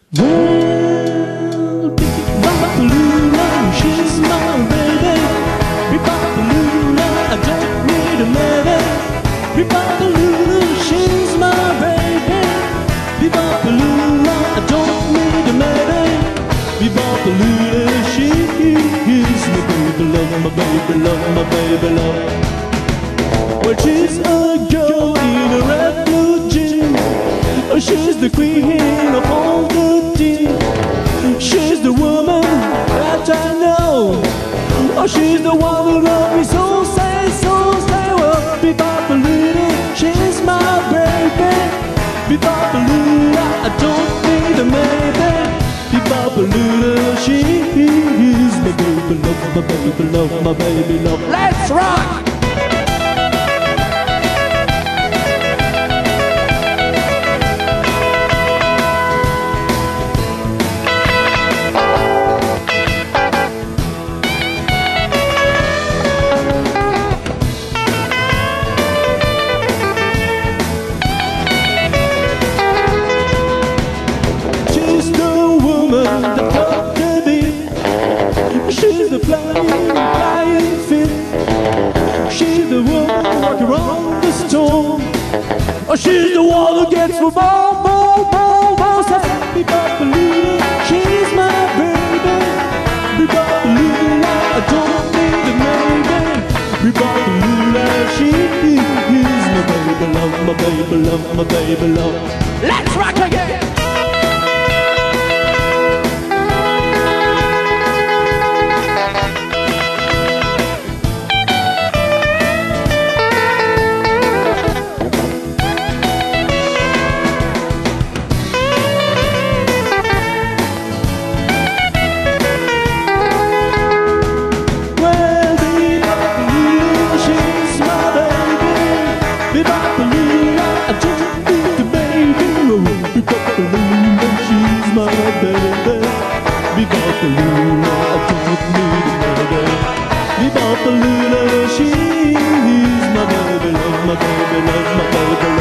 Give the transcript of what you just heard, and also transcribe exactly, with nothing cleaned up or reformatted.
Well, Bebopalula, she's my baby. Bebopalula, I don't need a maybe. Bebopalula, she's my baby. Bebopalula, I don't need a maybe. Bebopalula, she is my baby love, my baby love, my baby love. Well, she's a girl in a red blue jean. Oh, she's the queen of all the tea. She's the woman that I know. Oh, she's the one who loves me so, say, so, say. Well, Bebopalula, she's my baby. Bebopalula, I don't need a maybe. Bebopalula, she is my baby love, my baby love, my baby love. Let's rock! She's the flying, flying fit. She's the woman walking around the storm. Oh, she's the one who gets for more, more, more, more. Bebopalula, she's my baby. Bebopalula, I don't need a maybe. Bebopalula, she is my baby love, my baby love, my baby love. Let's rock again! Bebopalula, I don't need a baby. Bebopalula, she's my baby. Bebopalula, I don't need a baby. Bebopalula, she's my baby love, my baby love, my baby love.